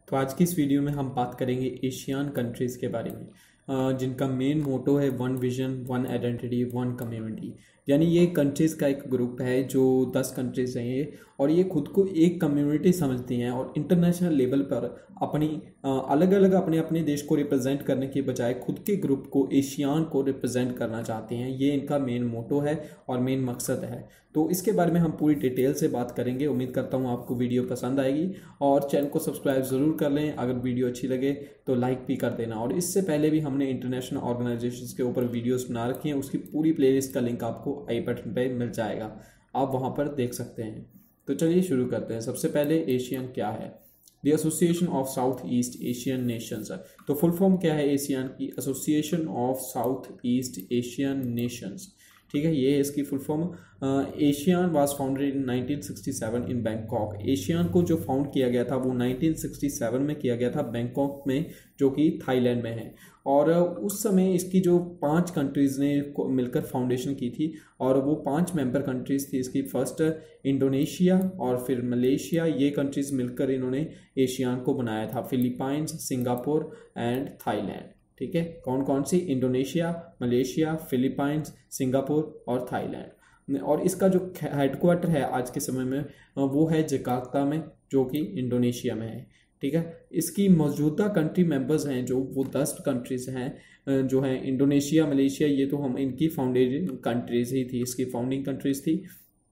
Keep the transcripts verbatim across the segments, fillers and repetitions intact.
तो आज की इस वीडियो में हम बात करेंगे एशियन कंट्रीज़ के बारे में, अ, जिनका मेन मोटो है one vision one identity one community. यानी ये कंट्रीज़ का एक ग्रुप है जो दस कंट्रीज़ हैं ये, और ये खुद को एक कम्युनिटी समझती हैं और इंटरनेशनल लेवल पर अपनी अलग अलग अपने अपने देश को रिप्रेजेंट करने के बजाय खुद के ग्रुप को एशियान को रिप्रेजेंट करना चाहते हैं। ये इनका मेन मोटो है और मेन मकसद है। तो इसके बारे में हम पूरी डिटेल से बात करेंगे। उम्मीद करता हूँ आपको वीडियो पसंद आएगी और चैनल को सब्सक्राइब ज़रूर कर लें। अगर वीडियो अच्छी लगे तो लाइक भी कर देना। और इससे पहले भी हमने इंटरनेशनल ऑर्गेनाइजेशंस के ऊपर वीडियोस बना रखी हैं, उसकी पूरी प्लेलिस्ट का लिंक आपको आई बटन पे मिल जाएगा, आप वहाँ पर देख सकते हैं। तो चलिए शुरू करते हैं। सबसे पहले एशियन क्या है? The Association of South East Asian Nations. तो फुल फॉर्म क्या है एशियन की? Association of South East Asian Nations. ठीक है, ये है इसकी full form. ASEAN was founded in nineteen sixty seven in Bangkok. ASEAN को जो फाउंड किया गया था वो नाइनटीन सिक्सटी सेवन में किया गया था बैंकॉक में, जो कि थाईलैंड में है। और उस समय इसकी जो पांच कंट्रीज़ ने मिलकर फाउंडेशन की थी, और वो पांच मेंबर कंट्रीज़ थी इसकी। फर्स्ट इंडोनेशिया और फिर मलेशिया, ये कंट्रीज़ मिलकर इन्होंने एशियन को बनाया था। Philippines, Singapore and Thailand. ठीक है, कौन कौन सी? इंडोनेशिया, मलेशिया, फिलीपाइंस, सिंगापुर और थाईलैंड। और इसका जो हेडक्वार्टर है आज के समय में वो है जकार्ता में, जो कि इंडोनेशिया में है। ठीक है, इसकी मौजूदा कंट्री मेंबर्स हैं जो वो दस कंट्रीज हैं जो हैं इंडोनेशिया, मलेशिया, ये तो हम इनकी फाउंडेशन कंट्रीज ही थी, इसकी फाउंडिंग कंट्रीज थी।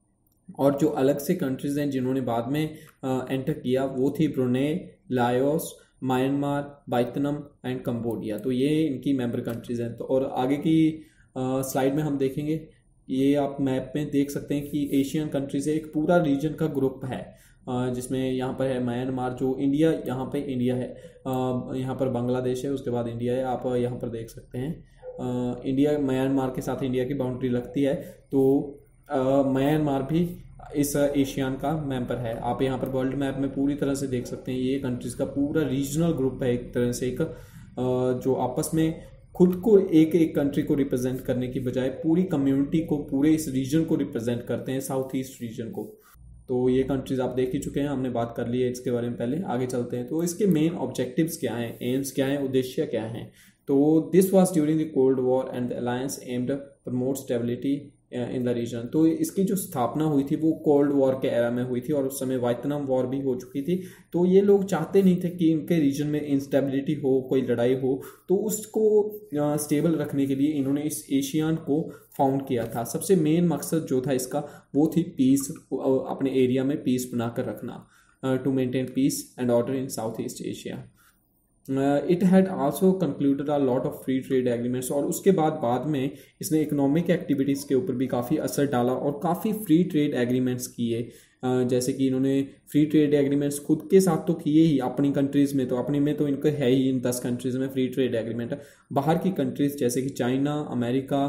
और जो अलग से कंट्रीज हैं जिन्होंने बाद में एंटर किया वो थी Brunei, Laos, Myanmar, Vietnam and Cambodia. तो ये इनकी मेंबर कंट्रीज हैं। तो और आगे की स्लाइड में हम देखेंगे, ये आप मैप में देख सकते हैं कि एशियन कंट्रीज है, एक पूरा रीजन का ग्रुप है, जिसमें यहाँ पर है म्यांमार, जो इंडिया, यहाँ पे इंडिया है, यहाँ पर बांग्लादेश है, उसके बाद इंडिया है। आप यहाँ पर देख सकते हैं इंडिया, म्यांमार के साथ इंडिया की बाउंड्री लगती है। तो म्यांमार भी इस एशियन का मेंबर है। आप यहाँ पर वर्ल्ड मैप में पूरी तरह से देख सकते हैं, ये कंट्रीज का पूरा रीजनल ग्रुप है एक तरह से, एक जो आपस में खुद को एक एक कंट्री को रिप्रेजेंट करने की बजाय पूरी कम्युनिटी को, पूरे इस रीजन को रिप्रेजेंट करते हैं, साउथ ईस्ट रीजन को। तो ये कंट्रीज आप देख ही चुके हैं, हमने बात कर ली है इसके बारे में। पहले आगे चलते हैं। तो इसके मेन ऑब्जेक्टिव्स क्या हैं, एम्स क्या हैं, उद्देश्य क्या हैं? तो this was during the cold war and the alliance aimed promote stability in the region. तो इसकी जो स्थापना हुई थी वो कोल्ड वॉर के एरा में हुई थी, और उस समय वियतनाम वॉर भी हो चुकी थी। तो ये लोग चाहते नहीं थे कि इनके रीजन में इंस्टेबिलिटी हो, कोई लड़ाई हो। तो उसको स्टेबल रखने के लिए इन्होंने इस एशियन को फाउंड किया था। सबसे मेन मकसद जो था इसका वो थी पीस, अपने एरिया में पीस बनाकर रखना, to maintain peace and order in South East Asia. It had also concluded a lot of free trade agreements. और उसके बाद बाद में इसने इकोनॉमिक एक्टिविटीज़ के ऊपर भी काफ़ी असर डाला और काफ़ी फ्री ट्रेड एग्रीमेंट्स किए। uh, जैसे कि इन्होंने फ्री ट्रेड एग्रीमेंट्स खुद के साथ तो किए ही, अपनी कंट्रीज़ में तो अपनी में तो इनके है ही, इन दस कंट्रीज़ में फ्री ट्रेड एग्रीमेंट। बाहर की कंट्रीज़ जैसे कि चाइना, अमेरिका,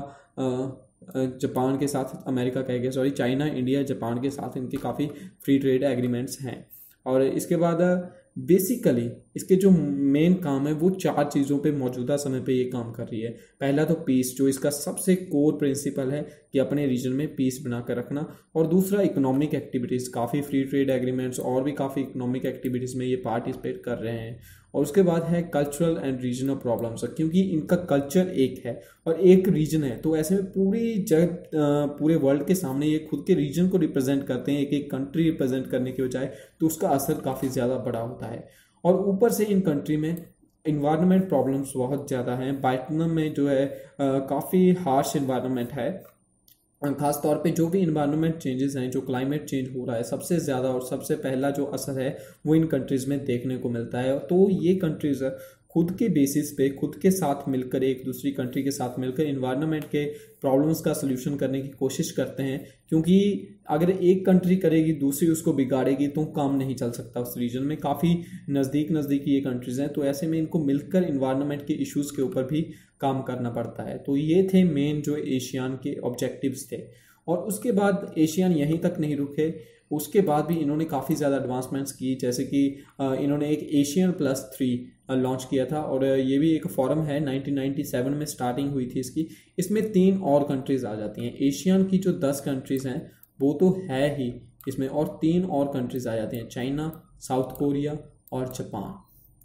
जापान के साथ, अमेरिका कह गया सॉरी, चाइना, इंडिया, जापान के साथ इनके काफ़ी फ्री ट्रेड एग्रीमेंट्स हैं। और इसके बाद बेसिकली इसके जो मेन काम है वो चार चीज़ों पे मौजूदा समय पे ये काम कर रही है। पहला तो पीस, जो इसका सबसे कोर प्रिंसिपल है कि अपने रीजन में पीस बना कर रखना। और दूसरा इकोनॉमिक एक्टिविटीज़, काफ़ी फ्री ट्रेड एग्रीमेंट्स और भी काफ़ी इकोनॉमिक एक्टिविटीज़ में ये पार्टिसिपेट कर रहे हैं। और उसके बाद है कल्चरल एंड रीजनल प्रॉब्लम्स, क्योंकि इनका कल्चर एक है और एक रीजन है। तो ऐसे में पूरी जगह, पूरे वर्ल्ड के सामने ये खुद के रीजन को रिप्रेजेंट करते हैं, एक एक कंट्री रिप्रेजेंट करने के बजाय, तो उसका असर काफ़ी ज़्यादा बड़ा होता है। और ऊपर से इन कंट्री में इन्वायरमेंट प्रॉब्लम्स बहुत ज़्यादा हैं। वियतनाम में जो है काफ़ी हार्श इन्वायरमेंट है, खास तौर पे जो भी इन्वायरमेंट चेंजेस हैं, जो क्लाइमेट चेंज हो रहा है, सबसे ज़्यादा और सबसे पहला जो असर है वो इन कंट्रीज़ में देखने को मिलता है। तो ये कंट्रीज़ खुद के बेसिस पे, खुद के साथ मिलकर, एक दूसरी कंट्री के साथ मिलकर इन्वायरमेंट के प्रॉब्लम्स का सलूशन करने की कोशिश करते हैं। क्योंकि अगर एक कंट्री करेगी, दूसरी उसको बिगाड़ेगी, तो काम नहीं चल सकता उस रीजन में। काफ़ी नज़दीक नज़दीकी ये कंट्रीज़ हैं, तो ऐसे में इनको मिलकर इन्वायरमेंट के इश्यूज़ के ऊपर भी काम करना पड़ता है। तो ये थे मेन जो एशियन के ऑब्जेक्टिव्स थे। और उसके बाद एशियन यहीं तक नहीं रुके, उसके बाद भी इन्होंने काफ़ी ज़्यादा एडवांसमेंट्स की। जैसे कि इन्होंने एक एशियन प्लस थ्री लॉन्च किया था, और ये भी एक फॉरम है, नाइनटीन नाइंटी सेवन में स्टार्टिंग हुई थी इसकी। इसमें तीन और कंट्रीज़ आ जाती हैं। एशियन की जो दस कंट्रीज़ हैं वो तो है ही इसमें, और तीन और कंट्रीज़ आ जाती हैं, चाइना, साउथ कोरिया और जापान।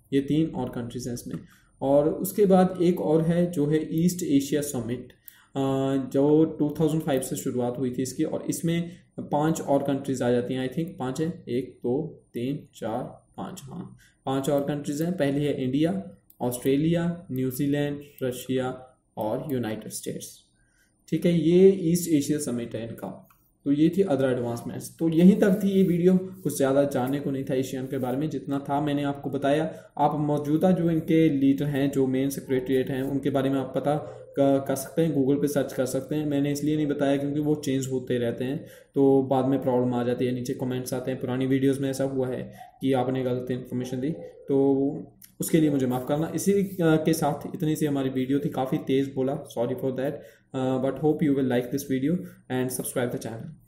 ये तीन और कंट्रीज़ हैं इसमें। और उसके बाद एक और है जो है ईस्ट एशिया समिट, जो टू थाउज़ेंड फाइव से शुरुआत हुई थी इसकी, और इसमें पांच और कंट्रीज़ आ जाती हैं। आई थिंक पांच है, एक दो तीन चार पाँच, हाँ पांच और कंट्रीज़ हैं। पहली है इंडिया, ऑस्ट्रेलिया, न्यूजीलैंड, रशिया और यूनाइटेड स्टेट्स। ठीक है, ये ईस्ट एशिया समिट है इनका। तो ये थी अदर एडवांसमेंट्स। तो यहीं तक थी ये वीडियो, कुछ ज़्यादा जानने को नहीं था एशियन के बारे में, जितना था मैंने आपको बताया। आप मौजूदा जो इनके लीडर हैं, जो मेन सेक्रेटरीट हैं, उनके बारे में आप पता कर सकते हैं, गूगल पे सर्च कर सकते हैं। मैंने इसलिए नहीं बताया क्योंकि वो चेंज होते रहते हैं, तो बाद में प्रॉब्लम आ जाती है, नीचे कमेंट्स आते हैं। पुरानी वीडियोज़ में ऐसा हुआ है कि आपने गलत इन्फॉर्मेशन दी, तो उसके लिए मुझे माफ़ करना। इसी के साथ इतनी सी हमारी वीडियो थी, काफ़ी तेज़ बोला, sorry for that, but hope you will like this video and subscribe the channel.